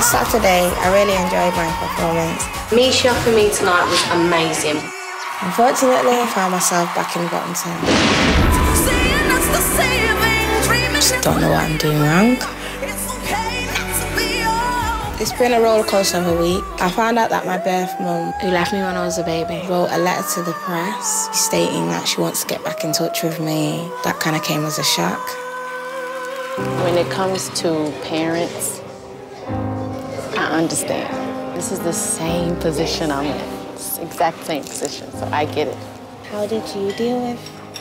Last Saturday, I really enjoyed my performance. Misha for me tonight was amazing. Unfortunately, I found myself back in the bottom 10. Just don't know what I'm doing wrong. It's been a roller coaster of a week. I found out that my birth mum, who left me when I was a baby, wrote a letter to the press stating that she wants to get back in touch with me. That kind of came as a shock. When it comes to parents, I understand. This is the same position I'm in. It's the exact same position, so I get it. How did you deal with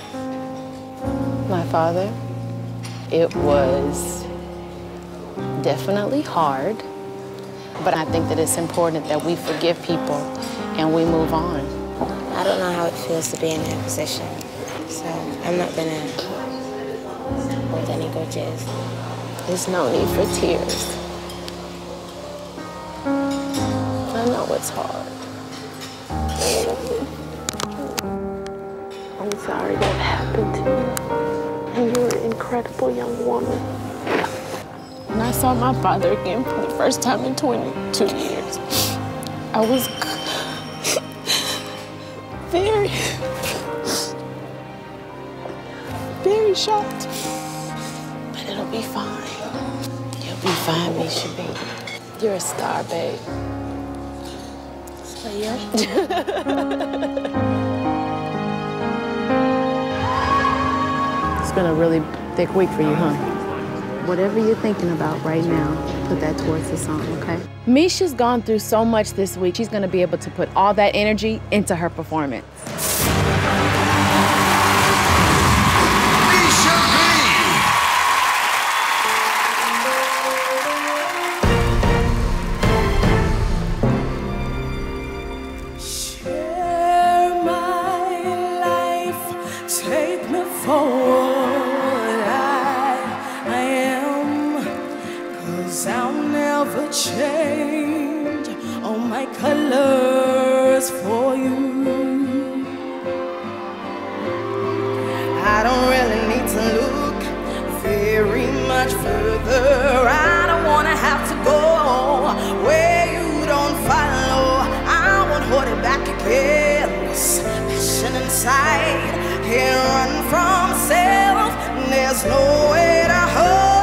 my father? It was definitely hard, but I think that it's important that we forgive people and we move on. I don't know how it feels to be in her position, so I'm not gonna hold any grudges. There's no need for tears. I know it's hard. I'm sorry that happened to you. And you're an incredible young woman. When I saw my father again for the first time in 22 years, I was very shocked. But it'll be fine. You'll be fine, Misha, baby. You're a star, babe. So, yeah. It's been a really thick week for you, huh? Whatever you're thinking about right now, put that towards the song, okay? Misha's gone through so much this week, she's gonna be able to put all that energy into her performance. I'll never change all my colors for you. I don't really need to look very much further. I don't want to have to go where you don't follow. I won't hold it back again. This passion inside can't run from myself. There's no way to hold.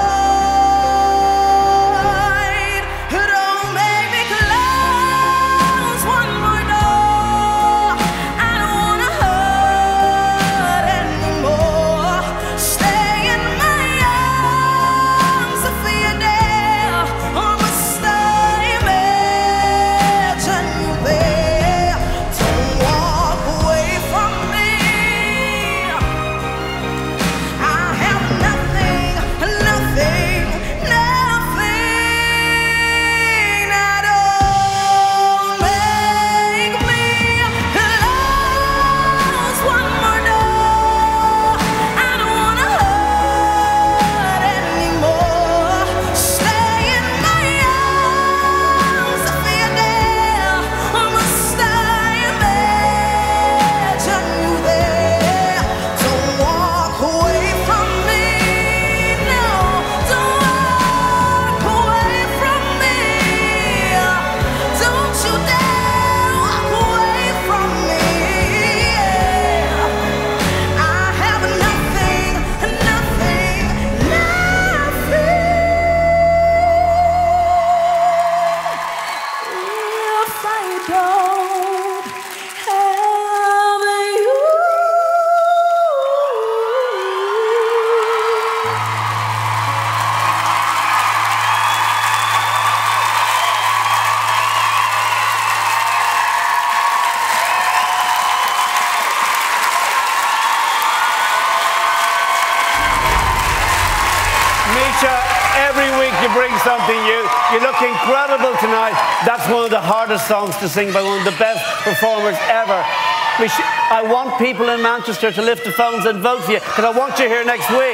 Every week you bring something new. You look incredible tonight. That's one of the hardest songs to sing by one of the best performers ever. I want people in Manchester to lift the phones and vote for you, because I want you here next week.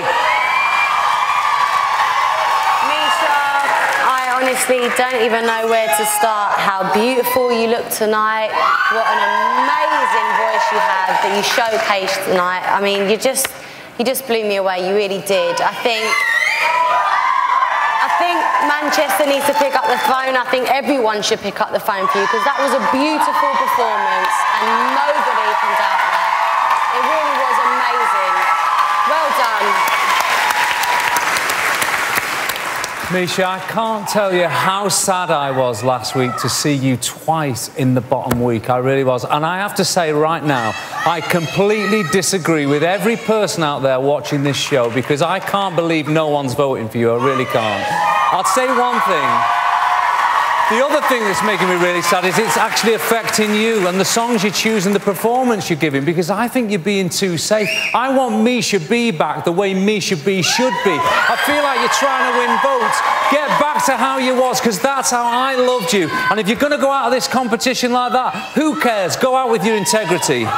Misha, I honestly don't even know where to start. How beautiful you look tonight. What an amazing voice you have that you showcased tonight. I mean, you just blew me away. You really did. I think Manchester needs to pick up the phone. I think everyone should pick up the phone for you because that was a beautiful performance and nobody can doubt that. It really was amazing. Well done. Misha, I can't tell you how sad I was last week to see you twice in the bottom week. I really was. And I have to say right now, I completely disagree with every person out there watching this show because I can't believe no one's voting for you. I really can't. I'll say one thing. The other thing that's making me really sad is it's actually affecting you and the songs you choose and the performance you're giving because I think you're being too safe. I want Misha B back the way Misha B should be. I feel like you're trying to win votes. Get back to how you was because that's how I loved you. And if you're going to go out of this competition like that, who cares? Go out with your integrity.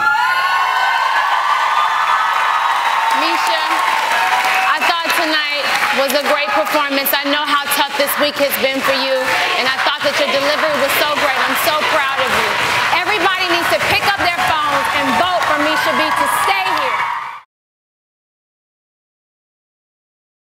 Misha, I thought tonight was a great performance. I know how tough this week has been for you, and I thought that your delivery was so great. I'm so proud of you. Everybody needs to pick up their phones and vote for Misha B to stay